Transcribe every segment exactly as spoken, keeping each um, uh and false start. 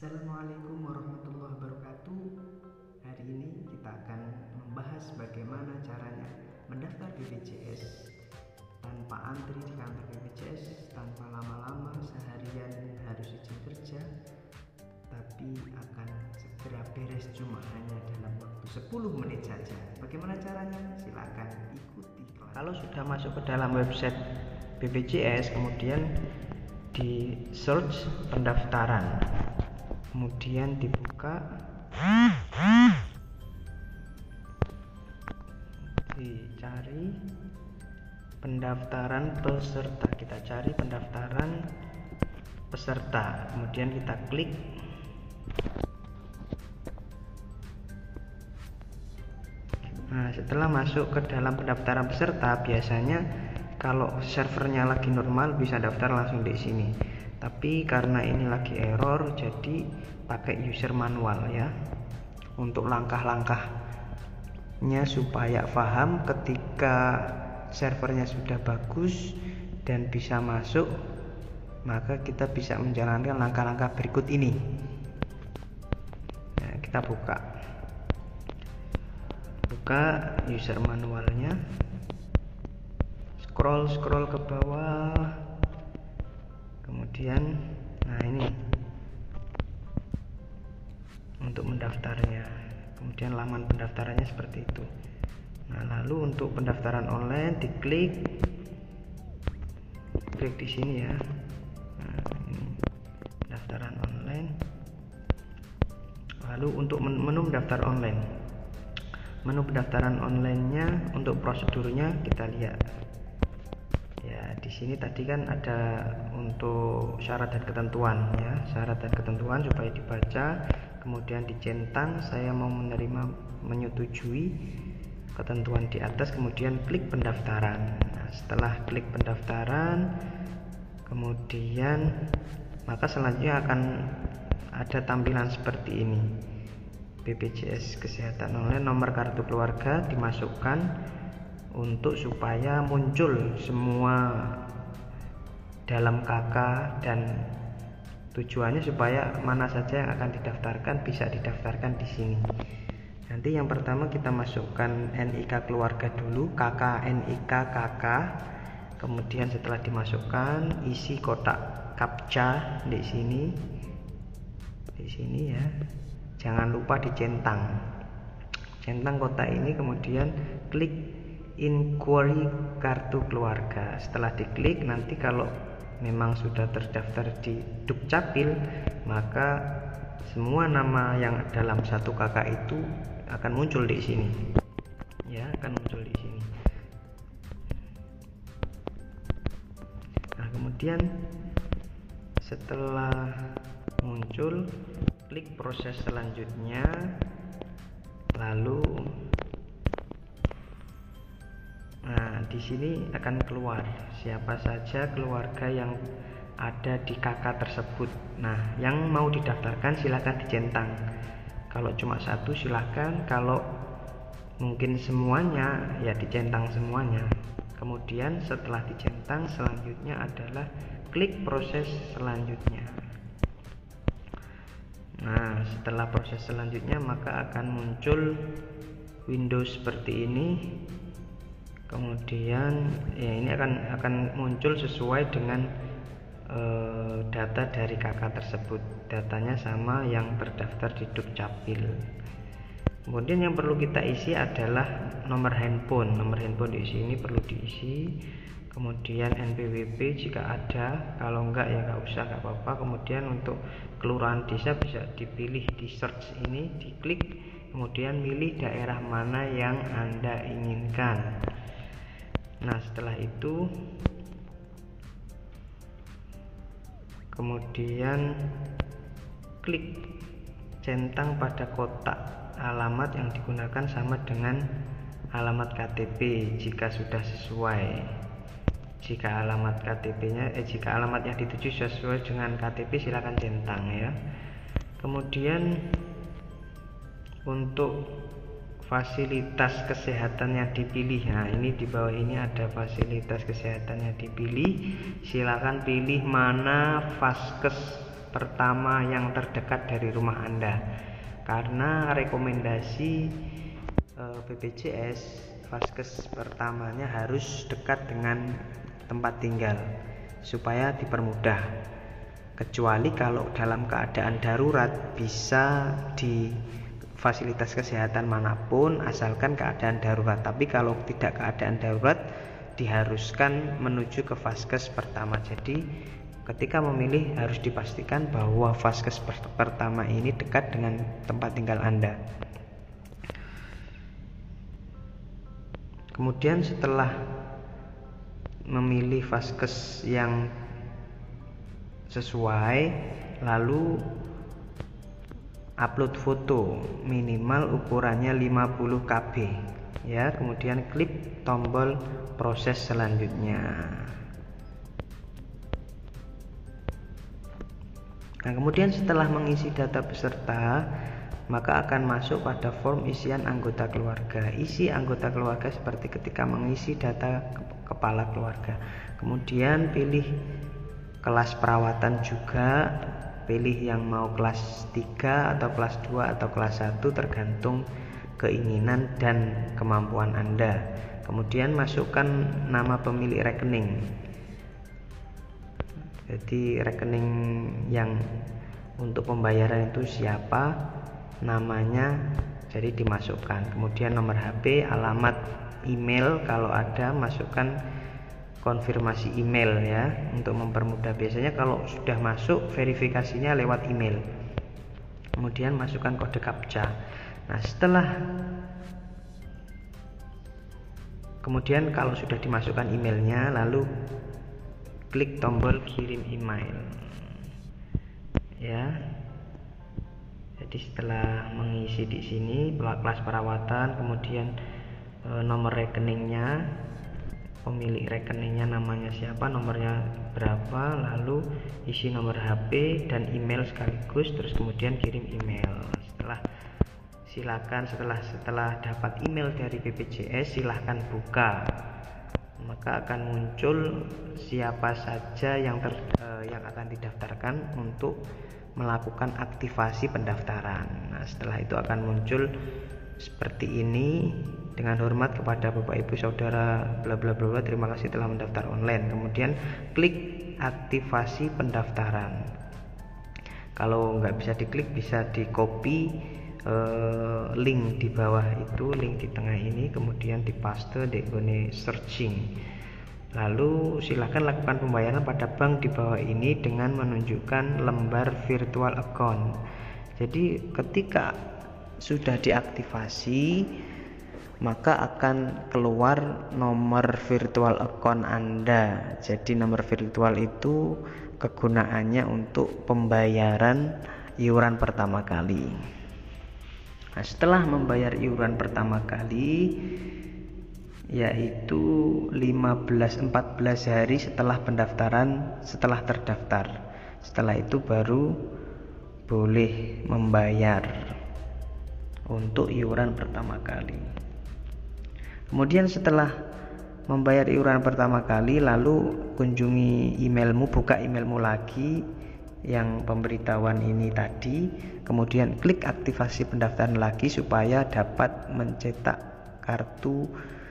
Assalamualaikum warahmatullahi wabarakatuh. Hari ini kita akan membahas bagaimana caranya mendaftar B P J S tanpa antri di kantor B P J S, tanpa lama-lama seharian harus izin kerja, tapi akan segera beres cuma hanya dalam waktu sepuluh menit saja. Bagaimana caranya? Silakan ikuti kelas. Kalau sudah masuk ke dalam website B P J S, kemudian di search pendaftaran, kemudian dibuka, dicari pendaftaran peserta. Kita cari pendaftaran peserta, kemudian kita klik. Nah, setelah masuk ke dalam pendaftaran peserta, biasanya kalau servernya lagi normal bisa daftar langsung di sini. Tapi karena ini lagi error, jadi pakai user manual ya. Untuk langkah-langkahnya supaya paham, ketika servernya sudah bagus dan bisa masuk, maka kita bisa menjalankan langkah-langkah berikut ini. Nah, kita buka. Buka user manualnya. Scroll scroll ke bawah. Kemudian, nah ini untuk mendaftarnya. Kemudian laman pendaftarannya seperti itu. Nah, lalu untuk pendaftaran online diklik, klik di sini ya. Nah, ini pendaftaran online. Lalu untuk menu pendaftar online, menu pendaftaran onlinenya untuk prosedurnya kita lihat. Ya, di sini tadi kan ada untuk syarat dan ketentuan ya, syarat dan ketentuan supaya dibaca, kemudian dicentang saya mau menerima, menyetujui ketentuan di atas, kemudian klik pendaftaran. Nah, setelah klik pendaftaran, kemudian maka selanjutnya akan ada tampilan seperti ini. B P J S Kesehatan Online, nomor kartu keluarga dimasukkan untuk supaya muncul semua dalam K K, dan tujuannya supaya mana saja yang akan didaftarkan bisa didaftarkan di sini. Nanti yang pertama kita masukkan N I K keluarga dulu, K K N I K K K. Kemudian setelah dimasukkan, isi kotak captcha di sini. Di sini ya. Jangan lupa dicentang. Centang kotak ini, kemudian klik inquiry kartu keluarga. Setelah diklik, nanti kalau memang sudah terdaftar di Dukcapil, maka semua nama yang dalam satu K K itu akan muncul di sini. Ya, akan muncul di sini. Nah, kemudian setelah muncul, klik proses selanjutnya. Lalu nah, di sini akan keluar siapa saja keluarga yang ada di K K tersebut. Nah, yang mau didaftarkan silakan dicentang. Kalau cuma satu silakan, kalau mungkin semuanya ya dicentang semuanya. Kemudian setelah dicentang, selanjutnya adalah klik proses selanjutnya. Nah, setelah proses selanjutnya maka akan muncul Windows seperti ini. Kemudian ya ini akan akan muncul sesuai dengan e, data dari K K tersebut. Datanya sama yang terdaftar di Dukcapil. Kemudian yang perlu kita isi adalah nomor handphone. Nomor handphone di sini perlu diisi. Kemudian N P W P jika ada, kalau enggak ya enggak usah, enggak apa-apa. Kemudian untuk kelurahan desa bisa dipilih di search ini, diklik, kemudian milih daerah mana yang Anda inginkan. Nah, setelah itu kemudian klik centang pada kotak alamat yang digunakan sama dengan alamat K T P jika sudah sesuai. Jika alamat K T P-nya eh jika alamat yang dituju sesuai dengan K T P, silakan centang ya. Kemudian untuk fasilitas kesehatan yang dipilih, nah ini di bawah ini ada fasilitas kesehatan yang dipilih. Silakan pilih mana vaskes pertama yang terdekat dari rumah Anda, karena rekomendasi eh, B P J S vaskes pertamanya harus dekat dengan tempat tinggal supaya dipermudah, kecuali kalau dalam keadaan darurat bisa di fasilitas kesehatan manapun asalkan keadaan darurat. Tapi kalau tidak keadaan darurat diharuskan menuju ke vaskes pertama. Jadi ketika memilih harus dipastikan bahwa vaskes pertama ini dekat dengan tempat tinggal Anda. Kemudian setelah memilih vaskes yang sesuai, lalu upload foto minimal ukurannya lima puluh kilobyte ya, kemudian klik tombol proses selanjutnya. Nah, kemudian setelah mengisi data peserta, maka akan masuk pada form isian anggota keluarga. Isi anggota keluarga seperti ketika mengisi data kepala keluarga. Kemudian pilih kelas perawatan juga, pilih yang mau kelas tiga atau kelas dua atau kelas satu tergantung keinginan dan kemampuan Anda. Kemudian masukkan nama pemilik rekening. Jadi rekening yang untuk pembayaran itu siapa, namanya jadi dimasukkan. Kemudian nomor H P, alamat email kalau ada, masukkan konfirmasi email ya untuk mempermudah. Biasanya kalau sudah masuk verifikasinya lewat email. Kemudian masukkan kode captcha. Nah, setelah kemudian kalau sudah dimasukkan emailnya, lalu klik tombol kirim email ya. Jadi setelah mengisi di sini kelas perawatan, kemudian e, nomor rekeningnya, pemilik rekeningnya namanya siapa, nomornya berapa, lalu isi nomor H P dan email sekaligus, terus kemudian kirim email. Setelah silakan setelah setelah dapat email dari B P J S, silahkan buka, maka akan muncul siapa saja yang ter, eh, yang akan didaftarkan untuk melakukan aktivasi pendaftaran. Nah, setelah itu akan muncul seperti ini. Dengan hormat kepada Bapak Ibu Saudara bla bla bla, terima kasih telah mendaftar online. Kemudian klik aktivasi pendaftaran. Kalau nggak bisa diklik, bisa di copy eh, link di bawah itu, link di tengah ini, kemudian dipaste di gone searching. Lalu silakan lakukan pembayaran pada bank di bawah ini dengan menunjukkan lembar virtual account. Jadi ketika sudah diaktifasi, maka akan keluar nomor virtual account Anda. Jadi nomor virtual itu kegunaannya untuk pembayaran iuran pertama kali. Nah, setelah membayar iuran pertama kali, yaitu lima belas empat belas hari setelah pendaftaran, setelah terdaftar. Setelah itu baru boleh membayar untuk iuran pertama kali. Kemudian setelah membayar iuran pertama kali, lalu kunjungi emailmu, buka emailmu lagi yang pemberitahuan ini tadi, kemudian klik aktivasi pendaftaran lagi supaya dapat mencetak kartu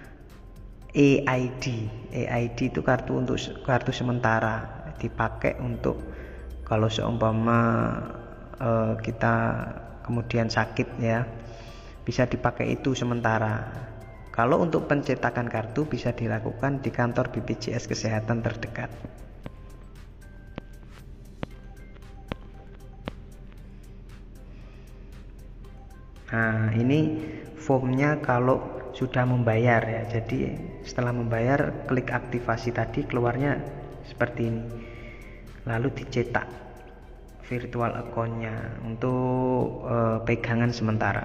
E I D. E I D itu kartu untuk kartu sementara, dipakai untuk kalau seumpama e, kita kemudian sakit ya, bisa dipakai itu sementara. Kalau untuk pencetakan kartu bisa dilakukan di kantor B P J S Kesehatan terdekat. Nah, ini formnya kalau sudah membayar ya. Jadi setelah membayar, klik aktivasi tadi, keluarnya seperti ini. Lalu dicetak virtual account-nya untuk e, pegangan sementara.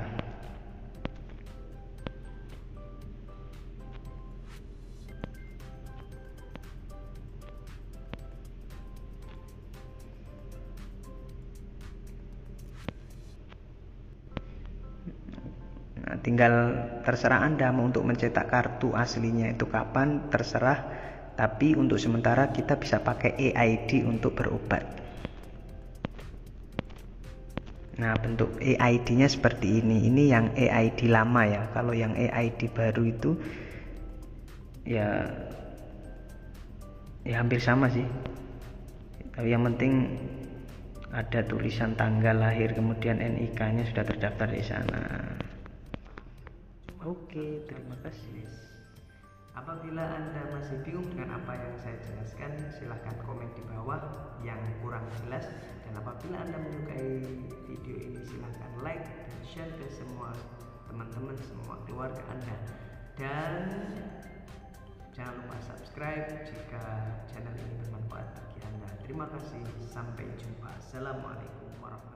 Nah, tinggal terserah Anda mau untuk mencetak kartu aslinya itu kapan, terserah. Tapi untuk sementara kita bisa pakai E I D untuk berobat. Nah, bentuk E I D-nya seperti ini. Ini yang E I D lama ya. Kalau yang E I D baru itu ya ya hampir sama sih. Tapi yang penting ada tulisan tanggal lahir, kemudian N I K-nya sudah terdaftar di sana. Oke, terima kasih. Apabila Anda masih bingung dengan apa yang saya jelaskan, silahkan komen di bawah yang kurang jelas. Dan apabila Anda menyukai video ini, silahkan like dan share ke semua teman-teman, semua keluarga Anda. Dan jangan lupa subscribe jika channel ini bermanfaat bagi Anda. Terima kasih, sampai jumpa. Assalamualaikum warahmatullahi wabarakatuh.